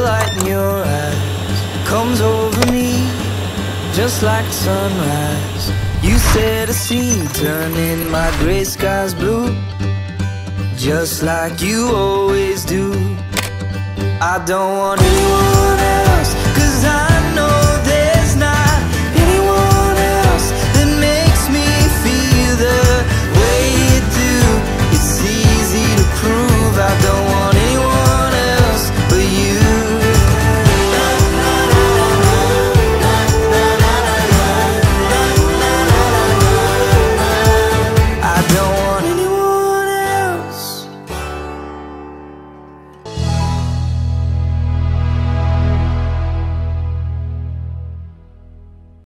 light in your eyes comes over me just like sunrise. You set a scene, turning my gray skies blue, just like you always do. I don't want anyone else, 'cause I know